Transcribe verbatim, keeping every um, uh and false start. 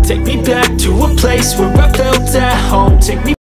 Take me back to a place where I felt at home. Take me